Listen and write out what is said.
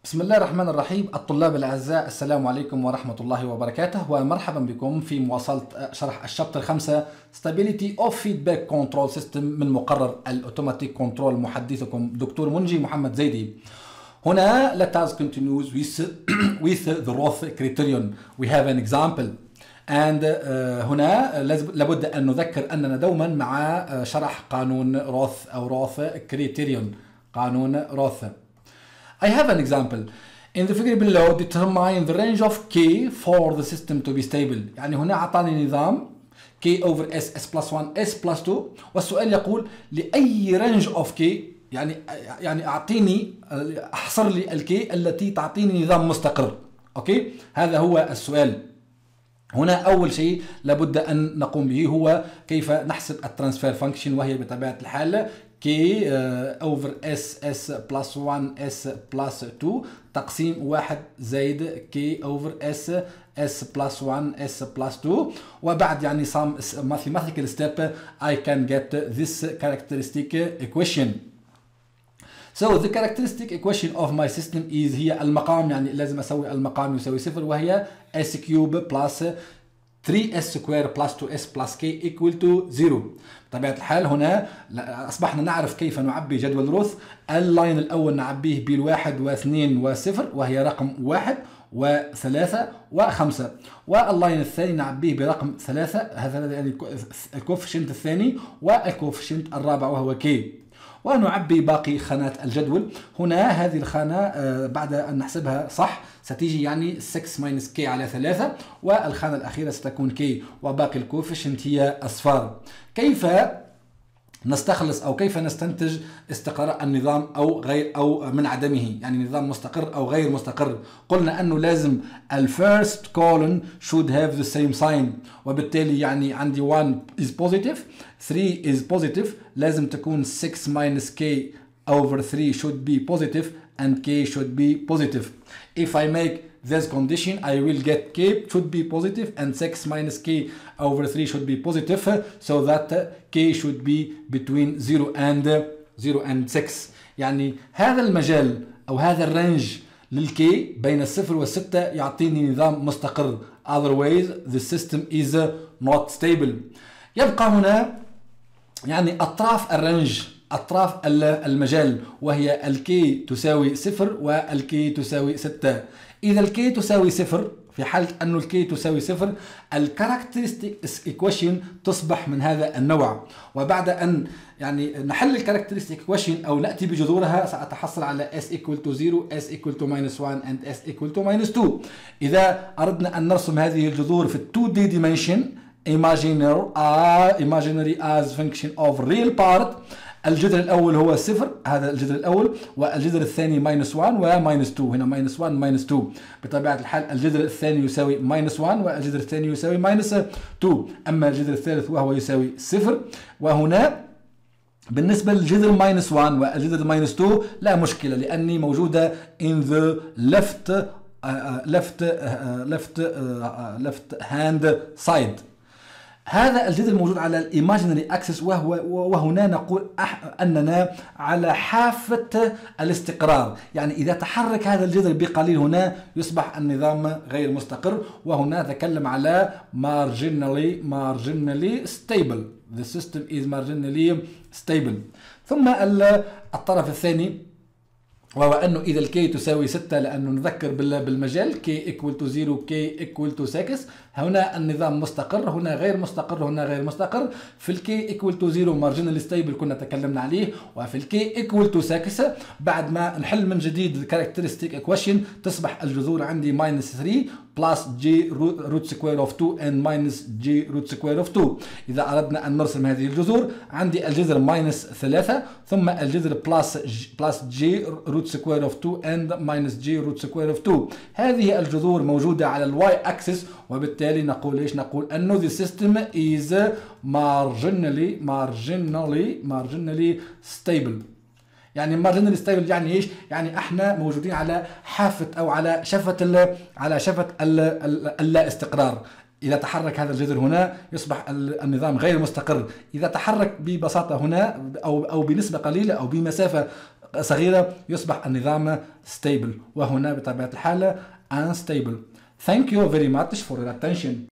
بسم الله الرحمن الرحيم. الطلاب الأعزاء، السلام عليكم ورحمة الله وبركاته، ومرحبا بكم في مواصلة شرح الشابتر 5 Stability of Feedback Control System من مقرر الأوتوماتيك كنترول. محدثكم دكتور منجي محمد زيدي. هنا let us continue with the Roth criterion. We have an example and هنا لابد أن نذكر أننا دوما مع شرح قانون روث أو روث criterion، قانون روث. I have an example. In the figure below, determine the range of K for the system to be stable. يعني هنا أعطاني نظام K over S, S plus 1, S plus 2، والسؤال يقول لأي range of K، يعني أعطيني، أحصر لي الكي التي تعطيني نظام مستقر. أوكي، هذا هو السؤال. هنا أول شيء لابد أن نقوم به هو كيف نحسب الترانسفير فانكشن، وهي بطبيعة الحال K over S, S plus 1, S plus 2 تقسيم 1 زائد K over S, S plus 1, S plus 2. وبعد يعني some mathematical step I can get this characteristic equation. So the characteristic equation of my system is هي المقام، يعني لازم أسوي المقام يساوي صفر، وهي S cube plus 3S square plus 2S plus K equal to 0. بطبيعة الحال هنا أصبحنا نعرف كيف نعبي جدول روث. اللاين الأول نعبيه بالواحد واثنين وصفر، وهي رقم 1 و3 و5، واللاين الثاني نعبيه برقم 3، هذا يعني الكوفيشنت الثاني، والكوفيشنت الرابع وهو K. ونعبي باقي خانات الجدول. هنا هذه الخانة بعد أن نحسبها صح ستيجي يعني 6 minus K على 3، والخانة الأخيرة ستكون K، وباقي الكوفيشنت هي أصفار. كيف نستخلص أو كيف نستنتج استقرار النظام أو غير أو من عدمه، يعني نظام مستقر أو غير مستقر؟ قلنا أنه لازم الفيرست column should have the same sign، وبالتالي يعني عندي 1 is positive 3 is positive، لازم تكون 6 minus K over 3 should be positive and K should be positive. If I make this condition I will get K should be positive and 6 minus K over 3 should be positive, so that K should be between 0 and 6. يعني هذا المجال أو هذا الرينج للكي بين الصفر والستة يعطيني نظام مستقر. otherwise the system is not stable. يبقى هنا يعني أطراف الرينج، أطراف المجال، وهي الكي تساوي صفر والكي تساوي 6. إذا الكي تساوي صفر، في حالة أنه الكي تساوي صفر، الكاركترستيك ايكويشن تصبح من هذا النوع. وبعد أن يعني نحل الكاركترستيك ايكويشن أو نأتي بجذورها سأتحصل على S equal to 0, S equal to -1 and S equal to -2. إذا أردنا أن نرسم هذه الجذور في 2D dimension imaginary as function of real part، الجذر الأول هو صفر، هذا الجذر الأول، والجذر الثاني -1 و -2، هنا -1 -2. بطبيعة الحال الجذر الثاني يساوي -1 والجذر الثاني يساوي -2، أما الجذر الثالث وهو يساوي صفر. وهنا بالنسبة للجذر -1 والجذر -2 لا مشكلة، لأني موجودة in the left hand side. هذا الجذر موجود على الايماجينري اكسس، وهنا نقول اننا على حافة الاستقرار، يعني اذا تحرك هذا الجذر بقليل هنا يصبح النظام غير مستقر. وهنا نتكلم على marginally stable. The system is marginally stable. ثم الطرف الثاني وهو أنه إذا الكي تساوي 6، لأنه نذكر بالمجال K equal to 0 K equal to 6، هنا النظام مستقر، هنا غير مستقر، هنا غير مستقر. في الكي equal to 0 marginally stable كنا تكلمنا عليه، وفي الكي equal to 6 بعد ما نحل من جديد الكاركترستيك equation تصبح الجذور عندي -3 plus J root square of 2 and minus J root square of 2. إذا أردنا أن نرسم هذه الجذور عندي الجذر -3 ثم الجذر plus J root square of 2 and minus J root square of 2. هذه الجذور موجودة على الواي اكسس، وبالتالي نقول ايش؟ نقول انه the system is marginally stable. يعني marginally stable يعني ايش؟ يعني احنا موجودين على حافة او على شفة اللا استقرار. إذا تحرك هذا الجذر هنا يصبح النظام غير مستقر. إذا تحرك ببساطة هنا أو بنسبة قليلة أو بمسافة صغيرة يصبح النظام stable، وهنا بطبيعة الحال unstable. Thank you very much for your attention.